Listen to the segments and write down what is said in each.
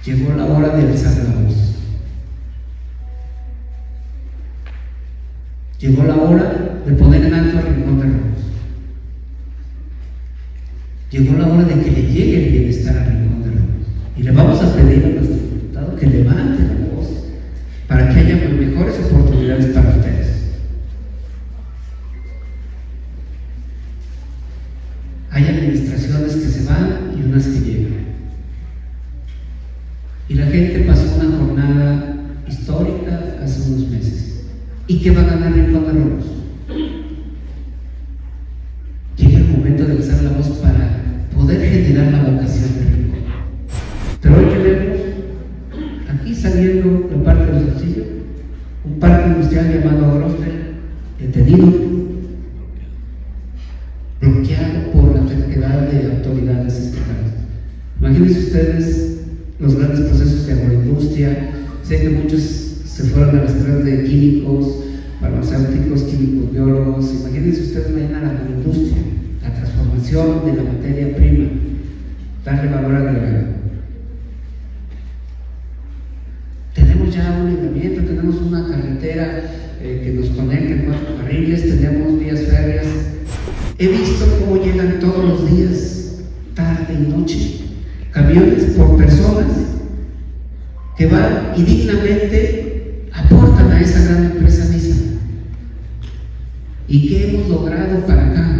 Llegó la hora de alzar la voz. Llegó la hora de poner en alto el Rincón de Ramos. Llegó la hora de que le llegue el bienestar al Rincón de Ramos. Y le vamos a pedir a nuestro diputado que levante la voz para que haya mejores oportunidades para ustedes. Hay administraciones que se van y unas que llegan. Y la gente pasó una jornada histórica hace unos meses. ¿Y qué va a ganar Rincón de Ramos? Llega el momento de alzar la voz para poder generar la vocación del Rincón. Pero hoy tenemos aquí saliendo de parte del Saltillo un parque industrial llamado Grostel, detenido, bloqueado por la terquedad de autoridades estatales. Imagínense ustedes los grandes procesos de agroindustria. Sé que muchos se fueron a las carreras de químicos, farmacéuticos, químicos, biólogos. Imagínense ustedes mañana la agroindustria, la transformación de la materia prima, darle valor agregado. Tenemos ya un lineamiento, tenemos una carretera que nos conecta en 4 carriles, tenemos vías férreas. He visto cómo llegan todos los días, tarde y noche, camiones por personas que van y dignamente aportan a esa gran empresa misma. ¿Y qué hemos logrado para acá?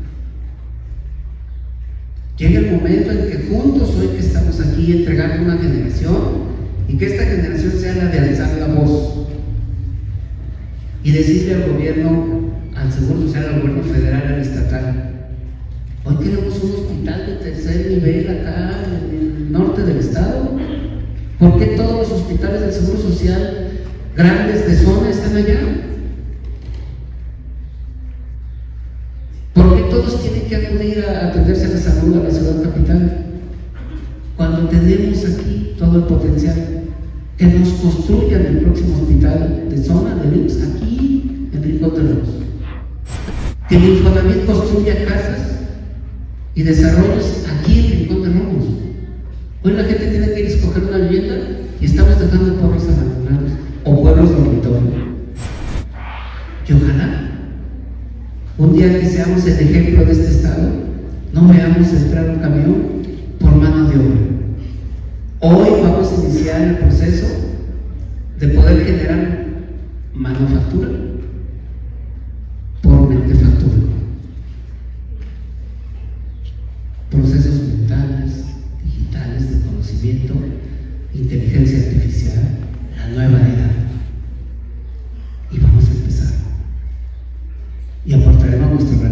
Llega el momento en que juntos, hoy que estamos aquí, entregando una generación, y que esta generación sea la de alzar la voz y decirle al gobierno, al Seguro Social, al gobierno federal, al estatal: hoy queremos un hospital de tercer nivel acá en el norte del estado. ¿Por qué todos los hospitales del Seguro Social grandes de zona están allá? ¿Por qué todos tienen que acudir a atenderse a la salud a la ciudad capital? Cuando tenemos aquí todo el potencial. Que nos construyan el próximo hospital de zona de IMSS aquí en Rincón de Ramos. Que el Infonavit construya casas y desarrollos aquí en Rincón de Ramos. Hoy la gente tiene que ir a escoger una vivienda y estamos dejando pueblos abandonados o pueblos dormitorios. Y ojalá un día que seamos el ejemplo de este estado, no veamos entrar un camión por mano de obra. Hoy vamos a iniciar el proceso de poder generar manufactura por mentefactura. Procesos mentales, digitales, de conocimiento, inteligencia artificial, la nueva era. Y vamos a empezar. Y aportaremos nuestro